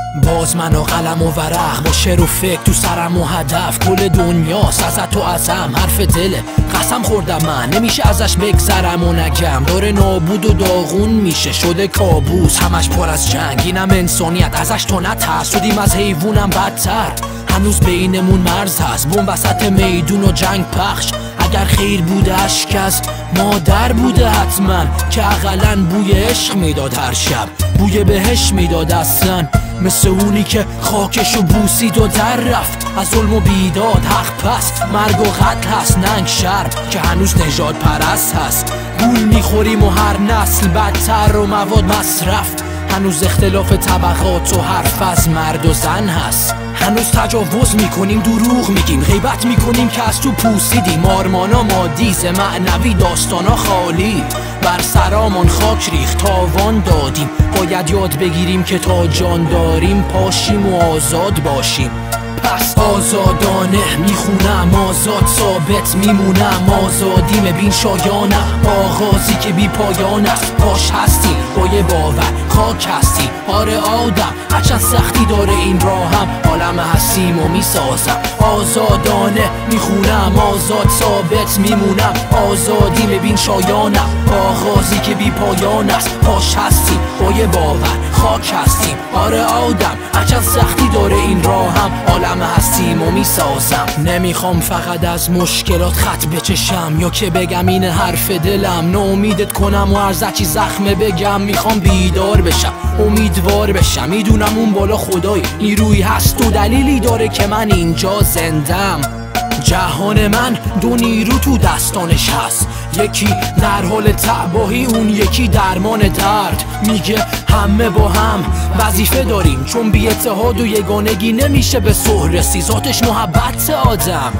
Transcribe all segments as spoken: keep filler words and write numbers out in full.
باز من و قلم و ورق با شعر و فکر تو سرم و هدف کل دنیاست ازت و ازم حرف دله قسم خوردم من نمیشه ازش بگذرم و نگم داره نابود و داغون میشه شده کابوس همش پر از جنگ اینم انسانیت ازش تو نترس شدیم از حیوانم بدتر هنوز بینمون مرز هست بم وسط میدون و جنگ پخش اگر خیر بوده اشک از مادر بوده حتما که اقلن بوی عشق میداد هر شب بوی بهش میداد اصلا مثل اونی که خاکشو بوسید و در رفت از ظلم و بیداد حق پس مرگ و قتل هست ننگ شرم که هنوز نژاد پرست هست گول میخوریم و هر نسل بدتر و مواد مصرف هنوز اختلاف طبقات و حرف از مرد و زن هست هنوز تجاوز میکنیم دروغ میگیم غیبت میکنیم که از تو پوسیدیم آرمانا مادیز معنوی داستانا خالی بر سرامان خاک ریخت تاوان دادیم باید یاد بگیریم که تا جان داریم پاشیم و آزاد باشیم پس آزادانه میخونم آزاد ثابت میمونم آزادیم بین شایانم آغازی که بی پایان است پاش هستی با یه باور خاک هستی آره آدم هرچند سختی داره این راهم عالم هستیم و میسازم آزادانه میخونم آزاد ثابت میمونم آزادیم بین شایانم آغازی که بی پایان است پاش هستی با یه باور خاک هستیم آره آدم هرچند سختی داره این راهم عالم هستیم و میسازم نمیخوام فقط از مشکلات خط بچشم یا که بگم این حرف دلم ناامیدت کنم و ارزچی زخمه بگم میخوام بیدار بشم امیدوار بشم میدونم اون بالا خدای نیروی هست و دلیلی داره که من اینجا زندم جهان من دو نیرو تو دستانش هست یکی در حال تباهی اون یکی درمان درد میگه همه با هم وظیفه داریم چون بی اتحاد و یگانگی نمیشه به صلح رسید ذاتش محبت آدم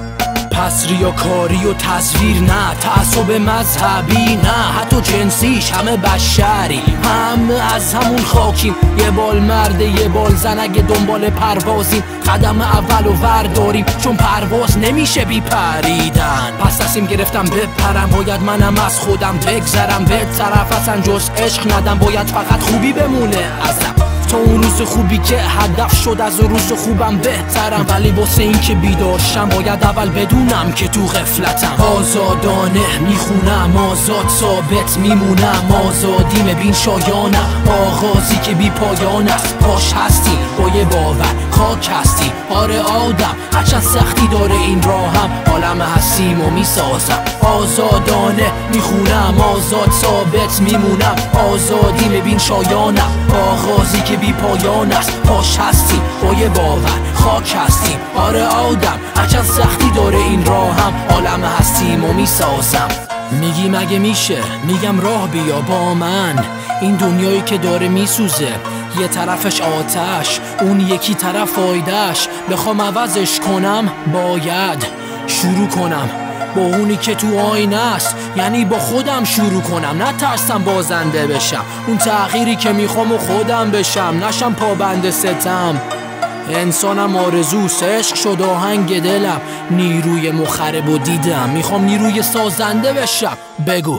پس ریاکاری و تصویر نه تعصب مذهبی نه حتی جنسیش همه بشری همه از همون خاکیم یه بال مرد یه بال زن اگه دنبال پروازیم قدم اول و ورداریم چون پرواز نمیشه بی پریدن پس تصمیم گرفتم بپرم باید منم از خودم بگذرم به طرف اصلا جز عشق ندم باید فقط خوبی بمونه ازم تا اون روز خوبی که هدف شد از اون روز خوبم بهترم ولی واسه این که بیدارشم باید اول بدونم که تو غفلتم آزادانه میخونم آزاد ثابت میمونم آزادیم بین شایانم آغازی که بی پایان است پاش هستی با یه باور خاک هستی آره آدم هرچند سختی داره این راهم عالم هستیم و میسازم آزادانه میخونم آزاد ثابت میمونم آزادیم بین شایانم آغازی که بی پایان است پاش هستی با یه باور خاک هستیم آره آدم هرچند سختی داره این راهم عالم هستیم و میسازم میگی مگه میشه میگم راه بیا با من این دنیایی که داره میسوزه یه طرفش آتش اون یکی طرف فایدهش بخوام عوضش کنم باید شروع کنم با اونی که تو آینه است یعنی با خودم شروع کنم نترسم بازنده بشم اون تغییری که میخوام و خودم بشم نشم پابند ستم انسانم آرزوست عشق شد آهنگ دلم نیروی مخرب و دیدم میخوام نیروی سازنده بشم بگو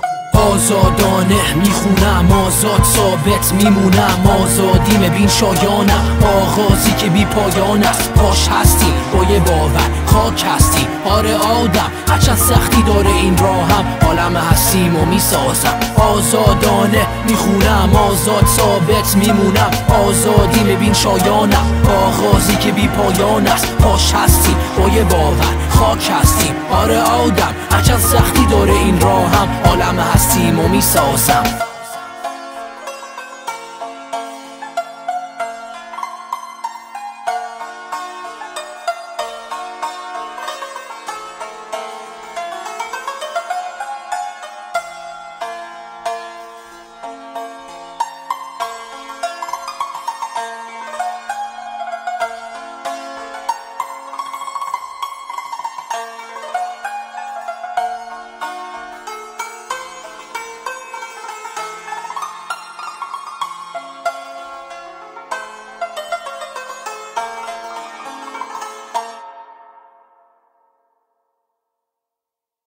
آزادانه میخونم آزاد ثابت میمونم آزادیم بین شایانم آغازی که بی پایان است پاش هستی با یه باور خاک هستی آره آدم هرچند سختی داره این راهم عالم هستیم و میسازم آزادانه میخونم آزاد ثابت میمونم آزادیم بین شایانم آغازی که بی پایان است پاش هستی با یه باور خاک هستیم آره آدم هرچند سختی داره این راهم عالم هستیم و میسازم